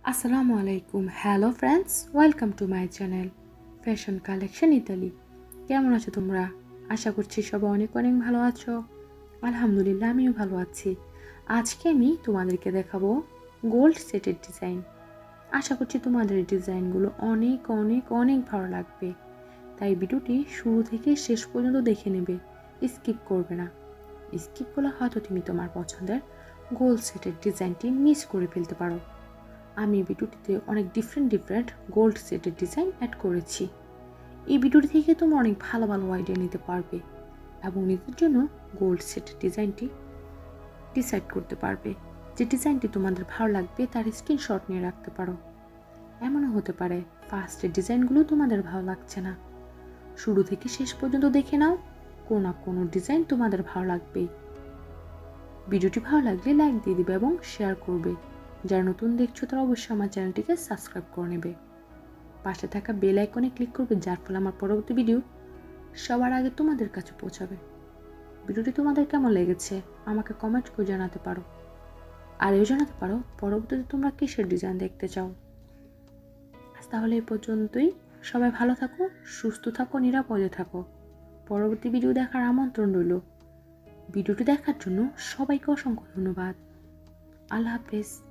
আসসালামু আলাইকুম। Hello friends, welcome to my channel fashion collection Italy. কেমন আছো তোমরা? আশা করছি সবাই অনেক অনেক ভালো আছো। আলহামদুলিল্লাহ, আমিও ভালো আছি। আজকে আমি তোমাদেরকে দেখাবো গোল্ড সেটের ডিজাইন। আশা করছি তোমাদের এই ডিজাইনগুলো অনেক অনেক অনেক ভালো লাগবে, তাই ভিডিওটি শুরু থেকে শেষ পর্যন্ত দেখে নেবে, স্কিপ করবে না। স্কিপ করলে হয়তো তুমি তোমার পছন্দের গোল্ড সেটের ডিজাইনটি মিস করে ফেলতে পারো। আমি ভিডিওটিতে অনেক ডিফারেন্ট গোল্ড সেটের ডিজাইন অ্যাড করেছি। এই ভিডিওটি থেকে তোমরা অনেক ভালো ভালো আইডিয়া নিতে পারবে এবং নিজের জন্য গোল্ড সেটের ডিজাইনটি ডিসাইড করতে পারবে। যে ডিজাইনটি তোমাদের ভালো লাগবে তার স্ক্রিনশট নিয়ে রাখতে পারো। এমনও হতে পারে ফার্স্টের ডিজাইনগুলো তোমাদের ভালো লাগছে না, শুরু থেকে শেষ পর্যন্ত দেখে নাও, কোনো না কোনো ডিজাইন তোমাদের ভালো লাগবেই। ভিডিওটি ভালো লাগলে লাইক দিয়ে দিবে এবং শেয়ার করবে। যারা নতুন দেখছো তারা অবশ্যই আমার চ্যানেলটিকে সাবস্ক্রাইব করে নেবে। পাশে থাকা বেল আইকনে ক্লিক করবে, যার ফলে আমার পরবর্তী ভিডিও সবার আগে তোমাদের কাছে পৌঁছাবে। ভিডিওটি তোমাদের কেমন লেগেছে আমাকে কমেন্ট করে জানাতে পারো, আর এও জানাতে পারো পরবর্তীতে তোমরা কিসের ডিজাইন দেখতে চাও। তাহলে এই পর্যন্তই। সবাই ভালো থাকো, সুস্থ থাকো, নিরাপদে থাকো। পরবর্তী ভিডিও দেখার আমন্ত্রণ রইল। ভিডিওটি দেখার জন্য সবাইকে অসংখ্য ধন্যবাদ। আল্লাহ হাফেজ।